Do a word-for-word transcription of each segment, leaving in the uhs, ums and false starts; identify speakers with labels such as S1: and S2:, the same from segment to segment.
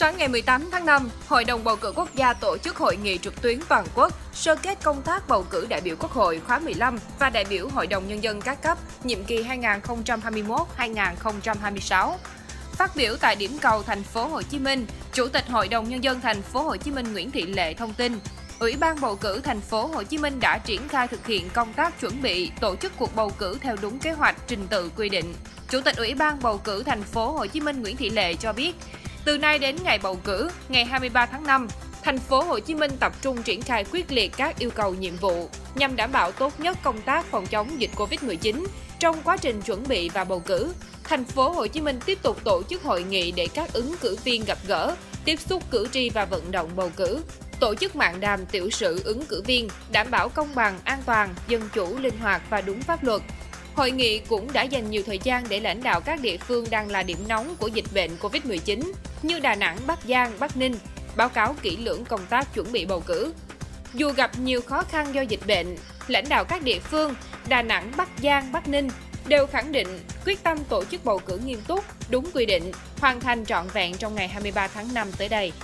S1: Sáng ngày mười tám tháng năm, Hội đồng bầu cử quốc gia tổ chức hội nghị trực tuyến toàn quốc, sơ kết công tác bầu cử đại biểu Quốc hội khóa mười lăm và đại biểu Hội đồng Nhân dân các cấp, nhiệm kỳ hai nghìn không trăm hai mươi mốt đến hai nghìn không trăm hai mươi sáu. Phát biểu tại điểm cầu thành phố Hồ Chí Minh, Chủ tịch Hội đồng Nhân dân thành phố Hồ Chí Minh Nguyễn Thị Lệ thông tin, Ủy ban bầu cử thành phố Hồ Chí Minh đã triển khai thực hiện công tác chuẩn bị tổ chức cuộc bầu cử theo đúng kế hoạch, trình tự quy định. Chủ tịch Ủy ban bầu cử thành phố Hồ Chí Minh Nguyễn Thị Lệ cho biết, từ nay đến ngày bầu cử, ngày hai mươi ba tháng năm, thành phố Hồ Chí Minh tập trung triển khai quyết liệt các yêu cầu nhiệm vụ nhằm đảm bảo tốt nhất công tác phòng chống dịch Covid mười chín trong quá trình chuẩn bị và bầu cử. Thành phố Hồ Chí Minh tiếp tục tổ chức hội nghị để các ứng cử viên gặp gỡ, tiếp xúc cử tri và vận động bầu cử, tổ chức mạng đàm tiểu sử ứng cử viên, đảm bảo công bằng, an toàn, dân chủ, linh hoạt và đúng pháp luật. Hội nghị cũng đã dành nhiều thời gian để lãnh đạo các địa phương đang là điểm nóng của dịch bệnh Covid mười chín như Đà Nẵng, Bắc Giang, Bắc Ninh, báo cáo kỹ lưỡng công tác chuẩn bị bầu cử. Dù gặp nhiều khó khăn do dịch bệnh, lãnh đạo các địa phương Đà Nẵng, Bắc Giang, Bắc Ninh đều khẳng định quyết tâm tổ chức bầu cử nghiêm túc, đúng quy định, hoàn thành trọn vẹn trong ngày hai mươi ba tháng năm tới đây.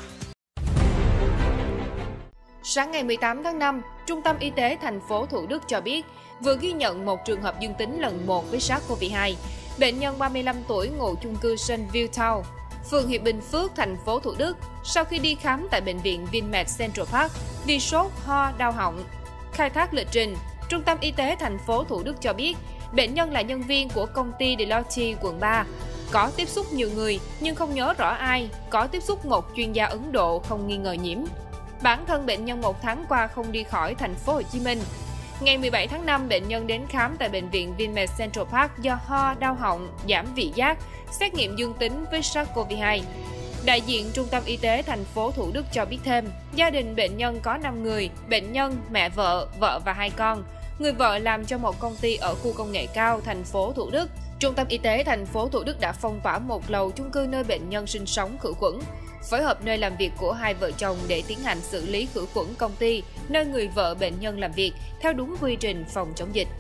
S1: Sáng ngày mười tám tháng năm, Trung tâm Y tế thành phố Thủ Đức cho biết vừa ghi nhận một trường hợp dương tính lần một với SARS-xê o vê hai. Bệnh nhân ba mươi lăm tuổi ngụ chung cư Sunview Town, phường Hiệp Bình Phước, thành phố Thủ Đức, sau khi đi khám tại bệnh viện Vinmed Central Park vì sốt, ho, đau họng. Khai thác lịch trình, Trung tâm Y tế thành phố Thủ Đức cho biết bệnh nhân là nhân viên của công ty Deloitte quận ba, có tiếp xúc nhiều người nhưng không nhớ rõ ai, có tiếp xúc một chuyên gia Ấn Độ không nghi ngờ nhiễm. Bản thân bệnh nhân một tháng qua không đi khỏi thành phố Hồ Chí Minh. Ngày mười bảy tháng năm, bệnh nhân đến khám tại bệnh viện Vinmed Central Park do ho, đau họng, giảm vị giác, xét nghiệm dương tính với SARS-xê o vê hai. Đại diện Trung tâm Y tế thành phố Thủ Đức cho biết thêm, gia đình bệnh nhân có năm người, bệnh nhân, mẹ vợ, vợ và hai con. Người vợ làm cho một công ty ở khu công nghệ cao thành phố Thủ Đức. Trung tâm Y tế thành phố Thủ Đức đã phong tỏa một lầu chung cư nơi bệnh nhân sinh sống khử khuẩn, phối hợp nơi làm việc của hai vợ chồng để tiến hành xử lý khử khuẩn công ty nơi người vợ bệnh nhân làm việc theo đúng quy trình phòng chống dịch.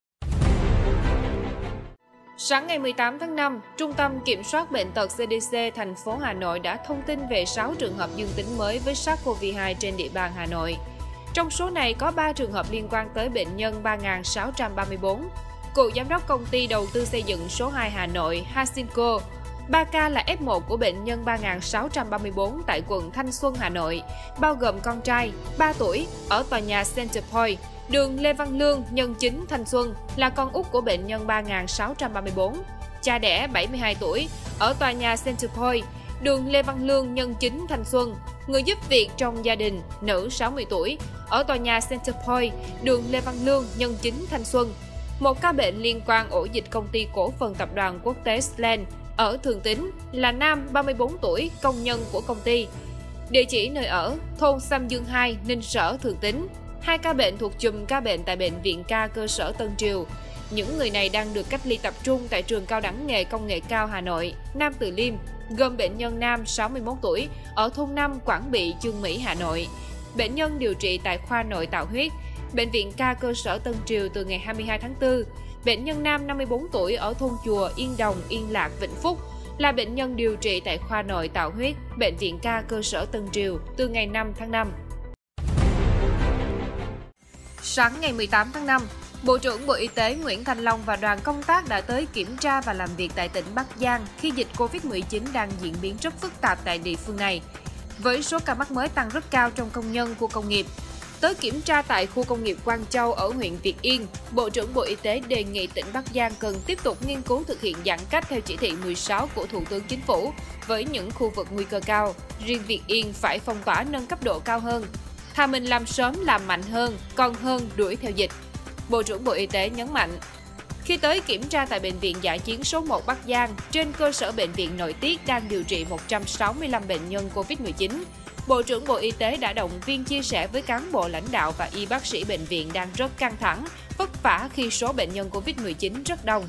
S1: Sáng ngày mười tám tháng năm, Trung tâm Kiểm soát Bệnh tật xê đê xê thành phố Hà Nội đã thông tin về sáu trường hợp dương tính mới với SARS-xê o vê hai trên địa bàn Hà Nội. Trong số này có ba trường hợp liên quan tới bệnh nhân ba nghìn sáu trăm ba mươi tư. Cựu giám đốc công ty đầu tư xây dựng số hai Hà Nội Hasinco. ba ca là ép một của bệnh nhân ba nghìn sáu trăm ba mươi tư tại quận Thanh Xuân, Hà Nội, bao gồm con trai, ba tuổi, ở tòa nhà Center Point, đường Lê Văn Lương, Nhân Chính, Thanh Xuân, là con út của bệnh nhân ba nghìn sáu trăm ba mươi tư. Cha đẻ bảy mươi hai tuổi, ở tòa nhà Center Point, đường Lê Văn Lương, Nhân Chính, Thanh Xuân. Người giúp việc trong gia đình, nữ sáu mươi tuổi, ở tòa nhà Center Point, đường Lê Văn Lương, Nhân Chính, Thanh Xuân. Một ca bệnh liên quan ổ dịch công ty cổ phần tập đoàn quốc tế Sland ở Thường Tín là nam ba mươi tư tuổi, công nhân của công ty. Địa chỉ nơi ở, thôn Sam Dương hai, Ninh Sở, Thường Tín. Hai ca bệnh thuộc chùm ca bệnh tại Bệnh viện Ca cơ sở Tân Triều. Những người này đang được cách ly tập trung tại trường cao đẳng nghề công nghệ cao Hà Nội, Nam Từ Liêm, gồm bệnh nhân nam sáu mươi mốt tuổi, ở thôn năm, Quảng Bị, Chương Mỹ, Hà Nội. Bệnh nhân điều trị tại khoa nội tạo huyết, Bệnh viện Ca cơ sở Tân Triều từ ngày hai mươi hai tháng tư. Bệnh nhân nam năm mươi tư tuổi ở thôn Chùa, Yên Đồng, Yên Lạc, Vĩnh Phúc là bệnh nhân điều trị tại khoa nội tạo huyết, Bệnh viện Ca cơ sở Tân Triều từ ngày năm tháng năm. Sáng ngày mười tám tháng năm, Bộ trưởng Bộ Y tế Nguyễn Thanh Long và đoàn công tác đã tới kiểm tra và làm việc tại tỉnh Bắc Giang khi dịch Covid mười chín đang diễn biến rất phức tạp tại địa phương này, với số ca mắc mới tăng rất cao trong công nhân khu công nghiệp. Tới kiểm tra tại khu công nghiệp Quang Châu ở huyện Việt Yên, Bộ trưởng Bộ Y tế đề nghị tỉnh Bắc Giang cần tiếp tục nghiên cứu thực hiện giãn cách theo chỉ thị mười sáu của Thủ tướng Chính phủ với những khu vực nguy cơ cao. Riêng Việt Yên phải phong tỏa nâng cấp độ cao hơn. Thà mình làm sớm làm mạnh hơn, còn hơn đuổi theo dịch. Bộ trưởng Bộ Y tế nhấn mạnh. Khi tới kiểm tra tại Bệnh viện Dã chiến số một Bắc Giang, trên cơ sở Bệnh viện Nội tiết đang điều trị một trăm sáu mươi lăm bệnh nhân Covid mười chín, Bộ trưởng Bộ Y tế đã động viên chia sẻ với cán bộ lãnh đạo và y bác sĩ bệnh viện đang rất căng thẳng, vất vả khi số bệnh nhân Covid mười chín rất đông.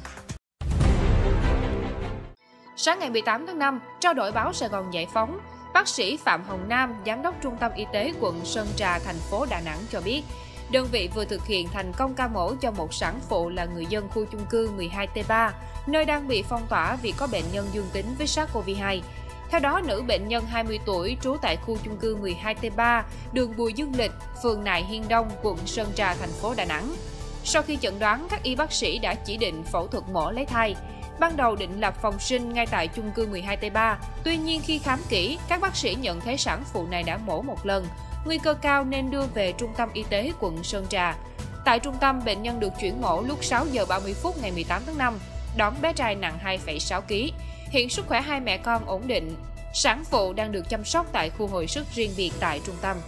S1: Sáng ngày mười tám tháng năm, trao đổi báo Sài Gòn Giải phóng, bác sĩ Phạm Hồng Nam, Giám đốc Trung tâm Y tế quận Sơn Trà, thành phố Đà Nẵng cho biết, đơn vị vừa thực hiện thành công ca mổ cho một sản phụ là người dân khu chung cư mười hai T ba, nơi đang bị phong tỏa vì có bệnh nhân dương tính với SARS-xê o vê hai. Theo đó, nữ bệnh nhân hai mươi tuổi trú tại khu chung cư mười hai T ba, đường Bùi Dương Lịch, phường Nại Hiên Đông, quận Sơn Trà, thành phố Đà Nẵng. Sau khi chẩn đoán, các y bác sĩ đã chỉ định phẫu thuật mổ lấy thai. Ban đầu định lập phòng sinh ngay tại chung cư mười hai T ba, tuy nhiên khi khám kỹ, các bác sĩ nhận thấy sản phụ này đã mổ một lần, nguy cơ cao nên đưa về trung tâm y tế quận Sơn Trà. Tại trung tâm, bệnh nhân được chuyển mổ lúc sáu giờ ba mươi phút ngày mười tám tháng năm, đón bé trai nặng hai phẩy sáu ki lô gam. Hiện sức khỏe hai mẹ con ổn định. Sản phụ đang được chăm sóc tại khu hồi sức riêng biệt tại trung tâm.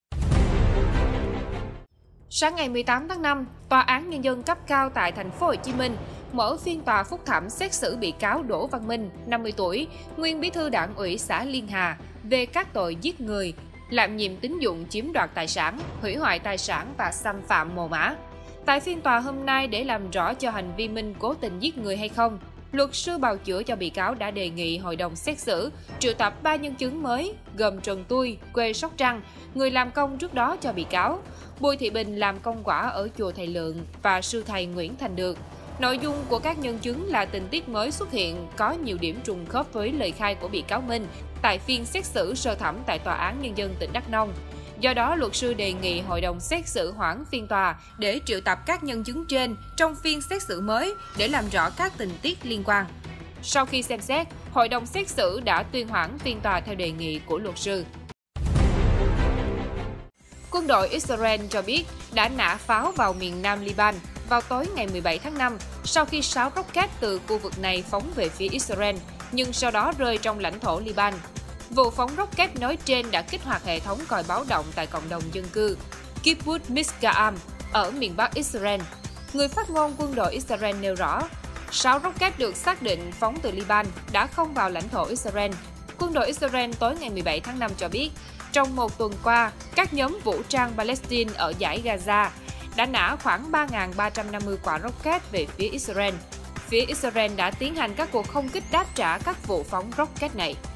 S1: Sáng ngày mười tám tháng năm, Tòa án Nhân dân cấp cao tại thành phố Hồ Chí Minh mở phiên tòa phúc thẩm xét xử bị cáo Đỗ Văn Minh, năm mươi tuổi, nguyên bí thư Đảng ủy xã Liên Hà, về các tội giết người, lạm dụng tín dụng chiếm đoạt tài sản, hủy hoại tài sản và xâm phạm mồ mả. Tại phiên tòa hôm nay, để làm rõ cho hành vi Minh cố tình giết người hay không, luật sư bào chữa cho bị cáo đã đề nghị hội đồng xét xử triệu tập ba nhân chứng mới gồm Trần Tui, quê Sóc Trăng, người làm công trước đó cho bị cáo, Bùi Thị Bình làm công quả ở chùa Thầy Lượng và sư thầy Nguyễn Thành Được. Nội dung của các nhân chứng là tình tiết mới xuất hiện có nhiều điểm trùng khớp với lời khai của bị cáo Minh tại phiên xét xử sơ thẩm tại Tòa án Nhân dân tỉnh Đắk Nông. Do đó, luật sư đề nghị hội đồng xét xử hoãn phiên tòa để triệu tập các nhân chứng trên trong phiên xét xử mới để làm rõ các tình tiết liên quan. Sau khi xem xét, hội đồng xét xử đã tuyên hoãn phiên tòa theo đề nghị của luật sư. Quân đội Israel cho biết đã nã pháo vào miền nam Liban vào tối ngày mười bảy tháng năm sau khi sáu rocket từ khu vực này phóng về phía Israel, nhưng sau đó rơi trong lãnh thổ Liban. Vụ phóng rocket nói trên đã kích hoạt hệ thống còi báo động tại cộng đồng dân cư Kibbutz Misgaam ở miền Bắc Israel. Người phát ngôn quân đội Israel nêu rõ, sáu rocket được xác định phóng từ Liban đã không vào lãnh thổ Israel. Quân đội Israel tối ngày mười bảy tháng năm cho biết, trong một tuần qua, các nhóm vũ trang Palestine ở dải Gaza đã nã khoảng ba nghìn ba trăm năm mươi quả rocket về phía Israel. Phía Israel đã tiến hành các cuộc không kích đáp trả các vụ phóng rocket này.